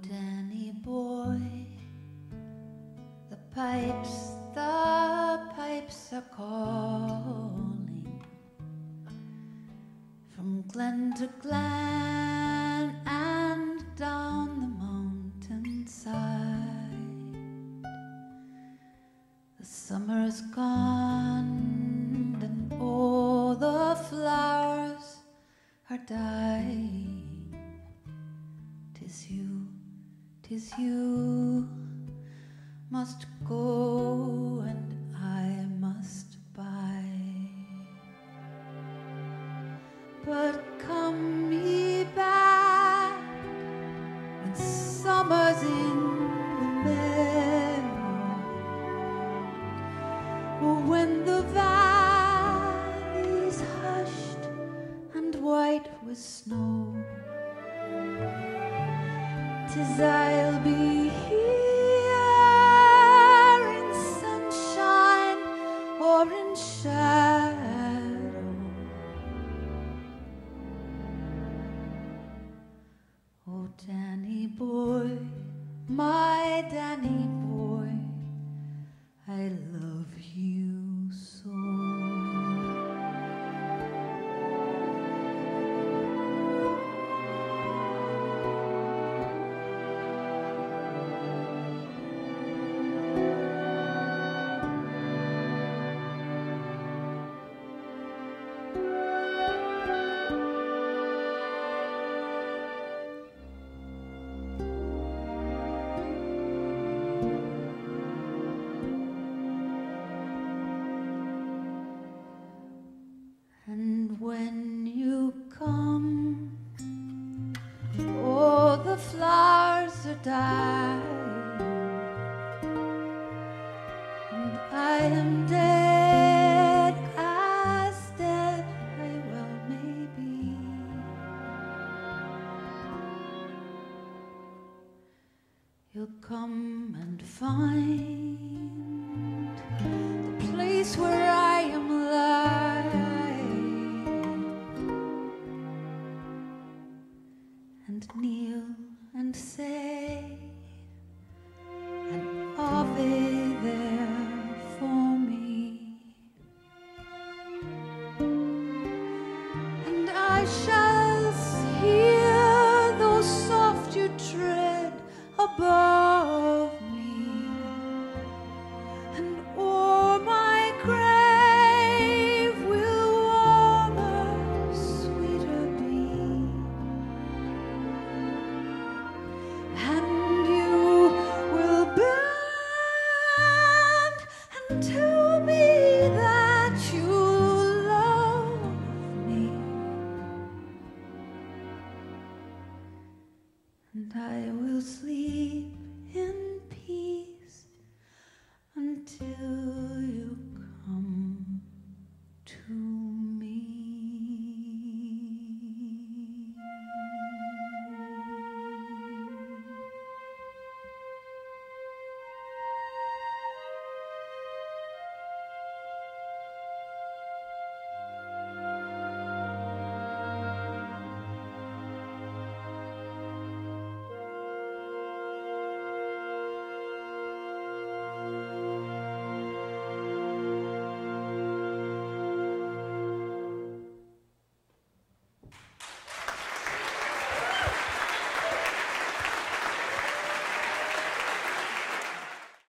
Danny boy, the pipes are calling from glen to glen and down the mountainside. The summer's gone and all the flowers are dying. 'Tis you must go and I must bide. But come me back when summer's in the meadow, or when the valley's hushed and white with snow. 'Tis I'll be here in sunshine or in shadow. Oh, Danny boy, my Danny boy, I love you so. And when you come, all the flowers are dying, and I am dead, as dead I well may be. You'll come and find the place where I am lying, and kneel and say an Ave there for me, and I shall hear though soft you tread above me, and o'er my grave will warmer, sweeter be. And you will bend and tell me that you love me, and I will sleep in peace until